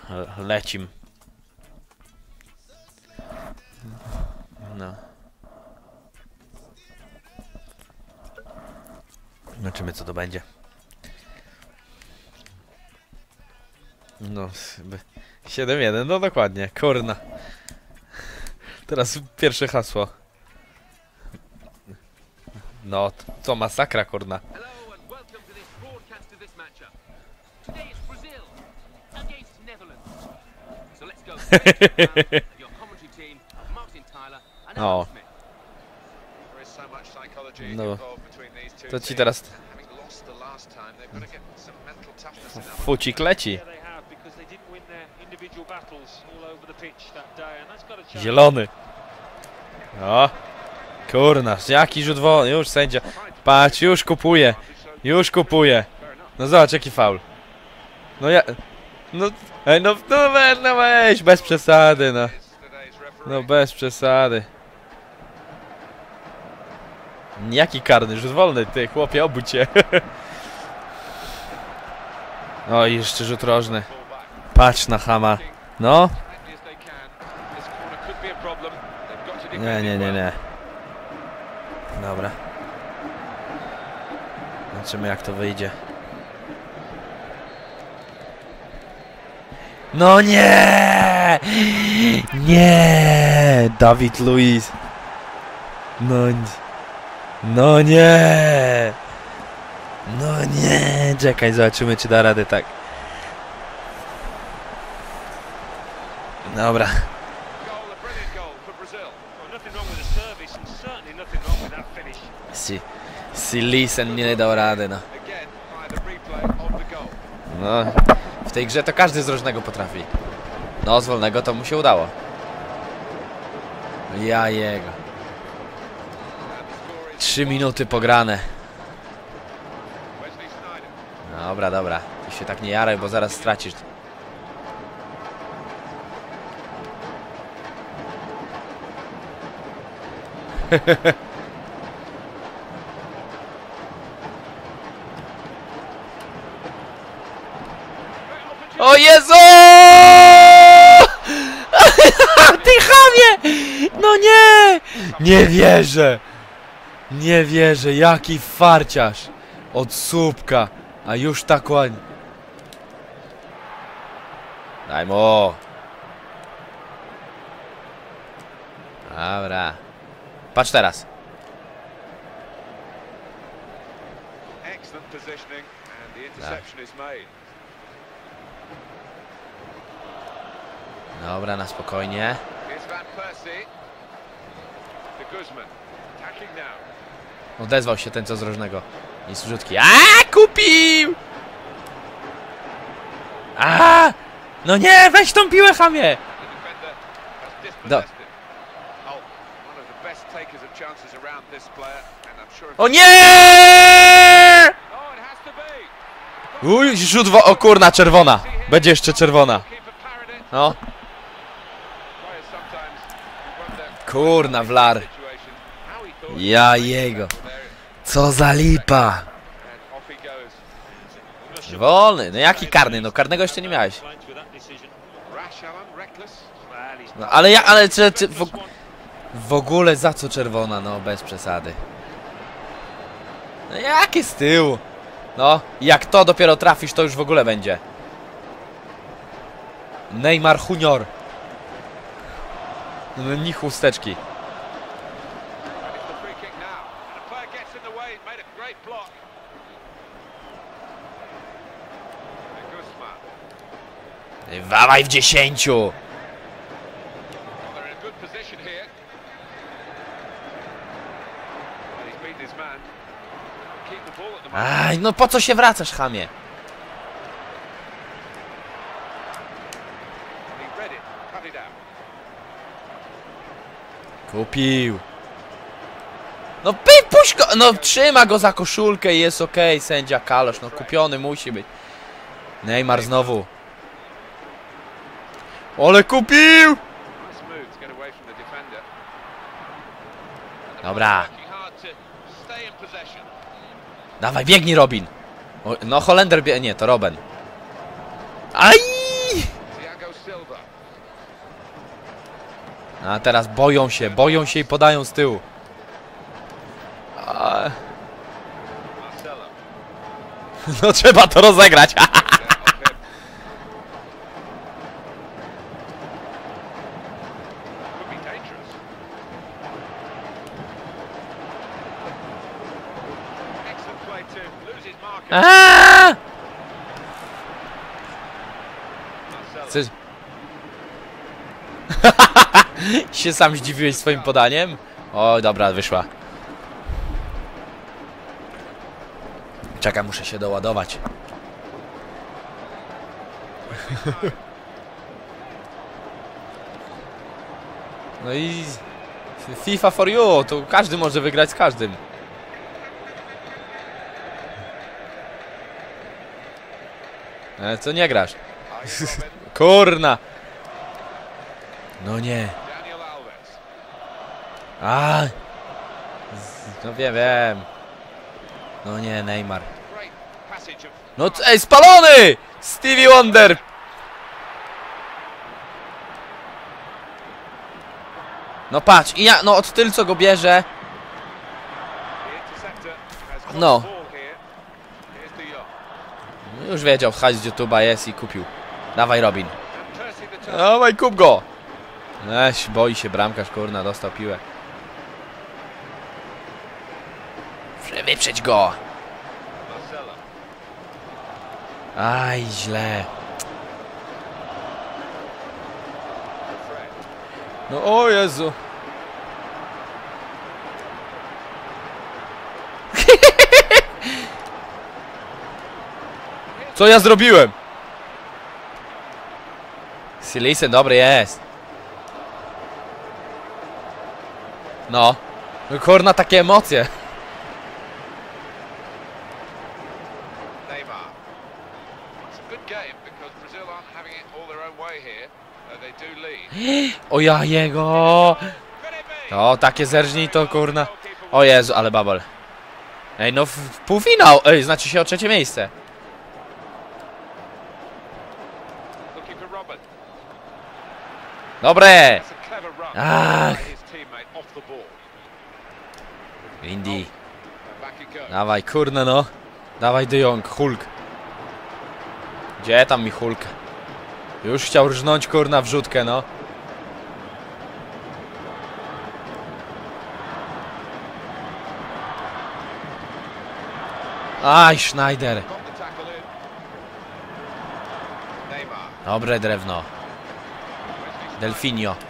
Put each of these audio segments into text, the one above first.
Lecim. No. Zobaczymy, co to będzie. No, 7-1, no dokładnie, kurna. Teraz pierwsze hasło. No, to masakra, kurna. O. No. To ci teraz... Fucik leci. Zielony. O. Kurna, jaki rzut wolny. Już sędzia. Patrz, już kupuje. Już kupuje. No zobacz, jaki faul. No ja... No... Ej, no weź, bez przesady, no. No bez przesady. Jaki karny, rzut wolny, ty chłopie, obudź się. O, jeszcze rzut rożny. Patrz na chama. No. Nie. Dobra. Zobaczymy, jak to wyjdzie. No nie! Nie! Dawid Luiz. No nie! No nie! Czekaj, zobaczymy, czy da radę tak. Dobra. Si Lisen nie dał rady, no. No. W tej grze to każdy z różnego potrafi. No, z wolnego to mu się udało. Ja jego. 3 minuty pograne. Dobra. Ty się tak nie jaraj, bo zaraz stracisz. O Jezu! Ty chamie! No nie! Nie wierzę! Nie wierzę, jaki farciarz! Od słupka, a już tak ładnie. Daj mu! Dobra. Patrz teraz. Dobra, na spokojnie. Odezwał się ten, co z rożnego. I z rzutki. Kupił! No nie, weź tą piłę, chamie! O nie! Uj, rzut o kurna, czerwona. Będzie jeszcze czerwona. No. Kurna, Wlar. Ja jego. Co za lipa. Wolny, no jaki karny? No karnego jeszcze nie miałeś. No ale czy w ogóle za co czerwona? No bez przesady. No jakie z tyłu? No, jak to dopiero trafisz, to już w ogóle będzie. Neymar Junior. No ni chusteczki. Wawaj w 10. Aj, no po co się wracasz, chamie? Kupił. No puść go! No trzyma go za koszulkę i jest okej, sędzia Kalosz. No kupiony musi być. Neymar znowu. Ale kupił! Dobra. Dawaj, biegnij, Robin. O, no Holender nie, to Robben. Aj! A teraz boją się i podają z tyłu. No trzeba to rozegrać. Chcesz... się sam zdziwiłeś swoim podaniem? O, dobra, wyszła. Czekaj, muszę się doładować. No i... FIFA for you, to każdy może wygrać z każdym. Ale co nie grasz? Kurna! No nie. A! No wiem. No nie, Neymar. No ej, spalony! Stevie Wonder! No patrz, i ja, no od tylu co go bierze. No. Już wiedział, wchodź z YouTube'a jest i kupił. Dawaj, Robin. Dawaj, kup go! Boi się bramkarz, kurna, dostał piłę. Wyprzeć go! Aj, źle. No o Jezu. Co ja zrobiłem? Silisen dobry jest. No. Kurna, takie emocje. O ja jego. O, takie zerżnij to, kurna. O Jezu, ale babol. Ej, no w półfinał. Ej, znaczy się o trzecie miejsce. Dobre. Ach. Indy. Dawaj, kurna, no. Dawaj, De Jong, Hulk. Gdzie tam mi Hulk? Już chciał rżnąć, kurna, wrzutkę, no. Aj, Schneider. Dobre drewno. Delfinio.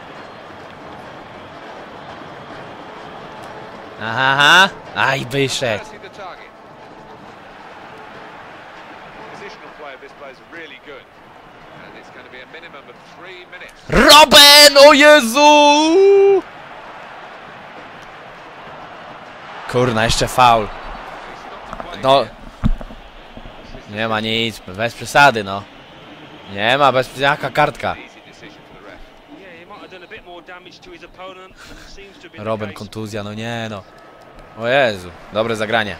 Aha, aj, wyszedł. Robben! O Jezu! Kurna, jeszcze faul. No. Nie ma nic, bez przesady, no. Nie ma, bez... Jaka kartka? Robben, kontuzja, no nie, no. O Jezu, dobre zagranie.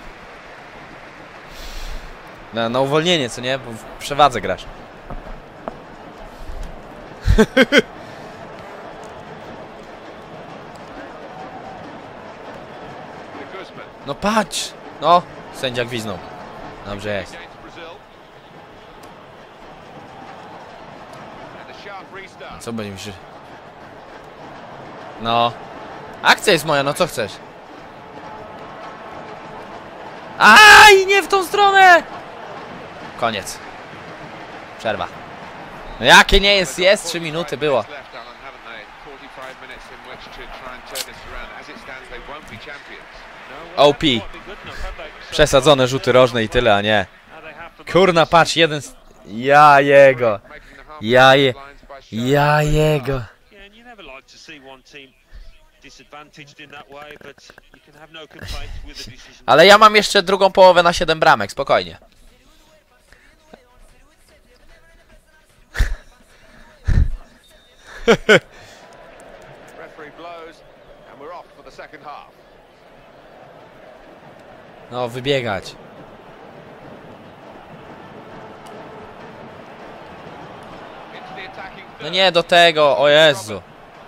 Na uwolnienie, co nie? Bo w przewadze grasz. No patrz! No, sędzia gwiznął. Dobrze jest. Co będzie myślisz? No. Akcja jest moja, no co chcesz? Aj, nie w tą stronę! Koniec. Przerwa. No jakie nie jest? Jest 3 minuty było. OP. Przesadzone rzuty rożne i tyle, a nie. Kurna, patrz, jeden z... Ja jego. Ja jego. Ale ja mam jeszcze drugą połowę na 7 bramek, spokojnie. No, wybiegać. No nie do tego, o Jezu.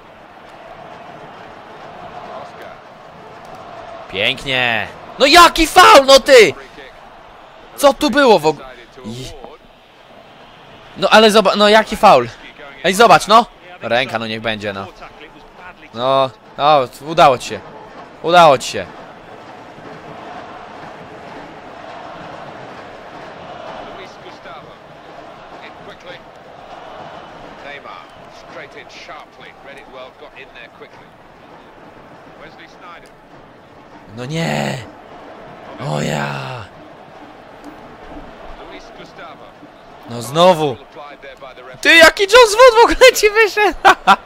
Pięknie. No jaki faul, no ty! Co tu było w ogóle? No ale zobacz, no jaki faul. Ej, zobacz, no. Ręka, no niech będzie, no. No, udało ci się. Udało ci się. No nie. O ja. No znowu. Ty, jaki Jones Wood w ogóle ci wyszedł?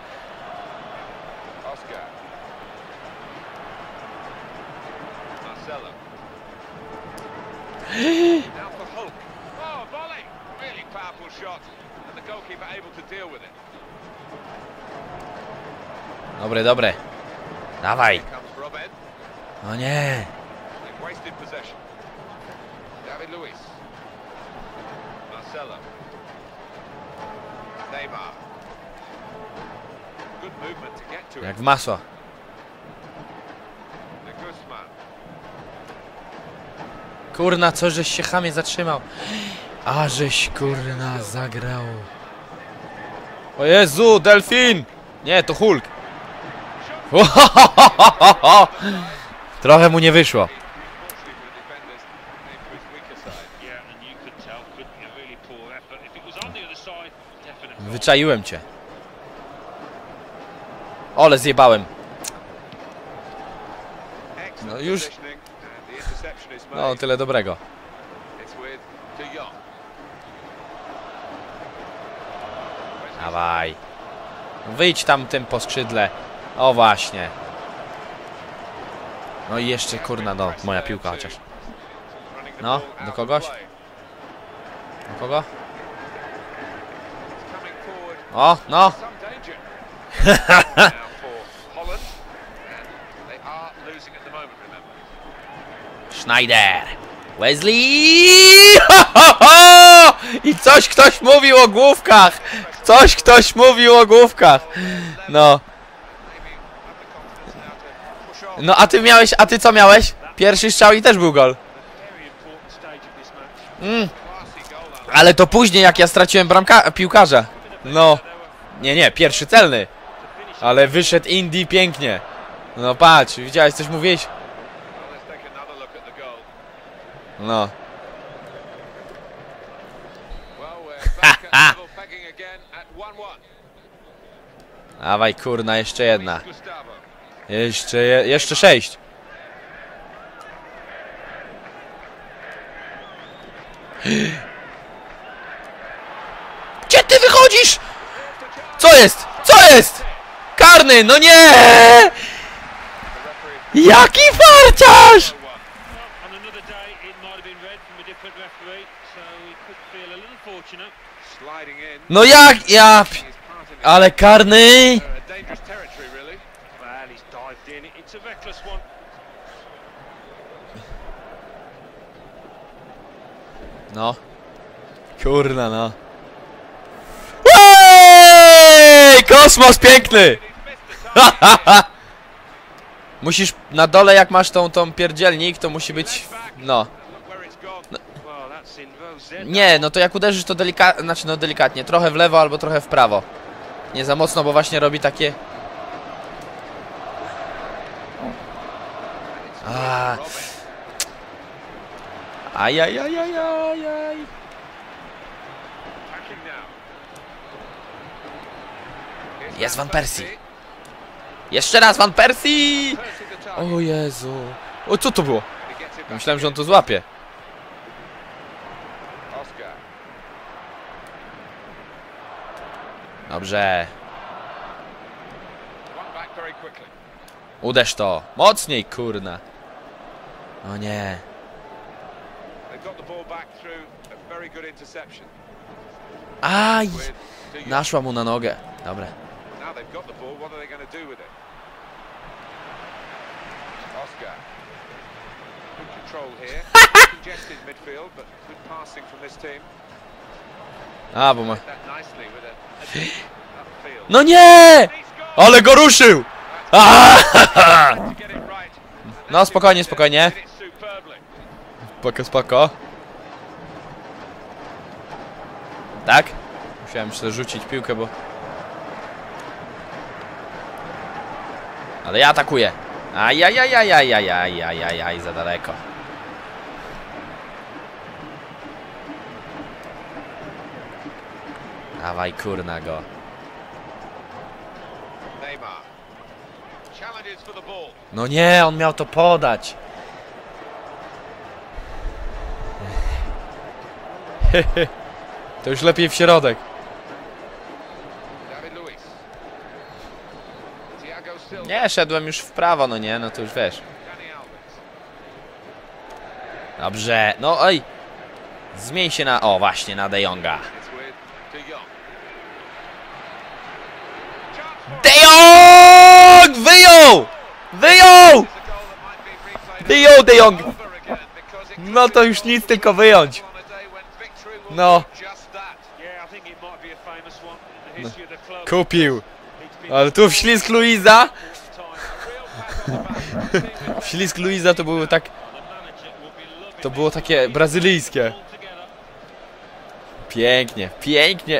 Dobre, dobre. Dawaj. No nie. Jak w masło. Kurna, co żeś się chamie zatrzymał. A żeś kurna zagrał. O Jezu, delfin! Nie, to Hulk. Trochę mu nie wyszło. Wyczaiłem cię. Ole, zjebałem. No już. No, tyle dobrego. Dawaj. Wyjdź tam tym po skrzydle. O właśnie. No i jeszcze kurna, no, moja piłka chociaż. No, do kogoś? Do kogo? O, no. Schneider. Wesley! I coś ktoś mówił o główkach. Coś ktoś mówił o główkach. No. No a ty miałeś, a ty co miałeś? Pierwszy strzał i też był gol. Ale to później jak ja straciłem piłkarza. No. Nie, pierwszy celny. Ale wyszedł Indy pięknie. No patrz, widziałeś, coś mówiłeś? No. Dawaj kurna, jeszcze jedna. Jeszcze 6. Gdzie ty wychodzisz? Co jest? Co jest? Karny, no nie! Jaki farciarz! No jak? Ja... Ale karny! No. Kurna, no. Ej! Kosmos piękny! Musisz na dole, jak masz tą pierdzielnik, to musi być... No. Nie, no to jak uderzysz to delikatnie, znaczy no delikatnie, trochę w lewo albo trochę w prawo. Nie za mocno, bo właśnie robi takie... Ajajajajajaj. Jest Van Persie. Jeszcze raz Van Persie! O Jezu. O, co to było? Myślałem, że on to złapie. Dobrze. Uderz to. Mocniej, kurna. O nie. Aj! Naszła mu na nogę. Dobra. A, bo ma... No nie! Ale go ruszył! No spokojnie, spokojnie. Spoko, spoko. Tak? Musiałem jeszcze rzucić piłkę, bo... Ale ja atakuję. Ajajajajajajajajajaj, za daleko. Dawaj, kurna go. No nie, on miał to podać. To już lepiej w środek. Nie, szedłem już w prawo, no nie, no to już wiesz. Dobrze, no oj. Zmień się na, o właśnie, na De Jonga. De Jong! Wyjął! Wyjął! Wyjął De Jong! No to już nic, tylko wyjąć. No. Kupił. Ale tu wślizg Luiza. Wślizg Luiza to było tak... To było takie brazylijskie. Pięknie, pięknie.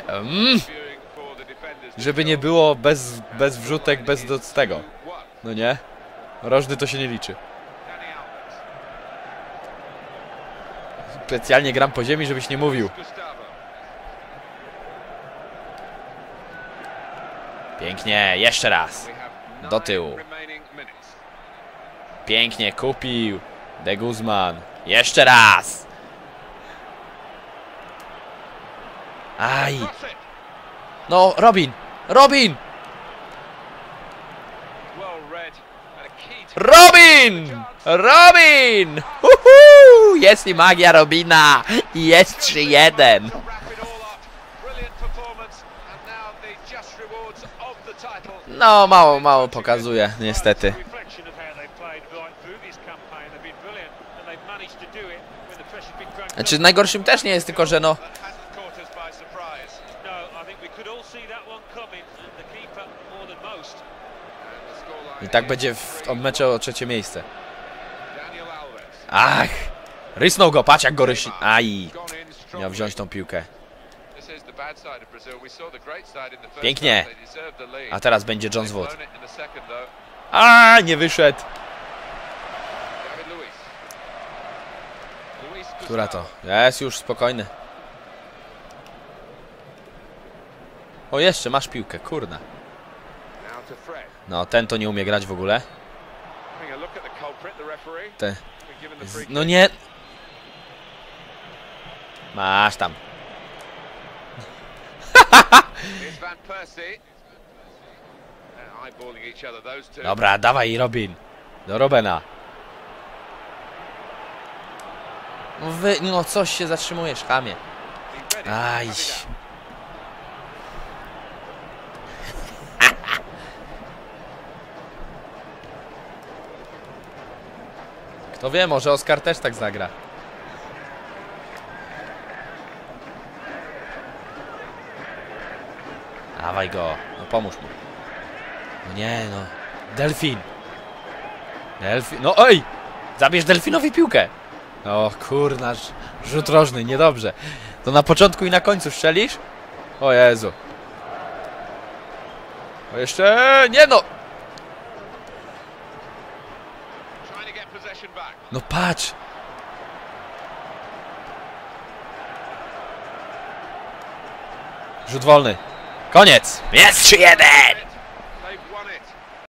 Żeby nie było bez wrzutek, bez tego. No nie? Rożny to się nie liczy. Specjalnie gram po ziemi, żebyś nie mówił. Pięknie, jeszcze raz. Do tyłu. Pięknie, kupił. De Guzman. Jeszcze raz. Aj. No, Robin. Robin! Robin! Robin! Jest i magia Robina! Jest 3-1! No, mało pokazuje, niestety. Znaczy, najgorszym też nie jest, tylko że no... I tak będzie w meczu o trzecie miejsce. Ach! Rysnął go, patrz jak go rysi... Aj! Miał wziąć tą piłkę. Pięknie! A teraz będzie Jones Wood. A, nie wyszedł! Która to? Jest już spokojny. O, jeszcze masz piłkę, kurna. No, ten to nie umie grać w ogóle. Ten. No nie. Masz tam. Dobra, dawaj Robin. Do Robena. No coś się zatrzymujesz, chamie. Aj. Kto wie, może Oskar też tak zagra. Dawaj go, no pomóż mu. No nie no. Delfin. Delfin, no oj! Zabierz Delfinowi piłkę. O kurna, rzut rożny, niedobrze. To na początku i na końcu strzelisz? O Jezu. O jeszcze, nie no! No patrz! Rzut wolny. Koniec! Jest 3-1!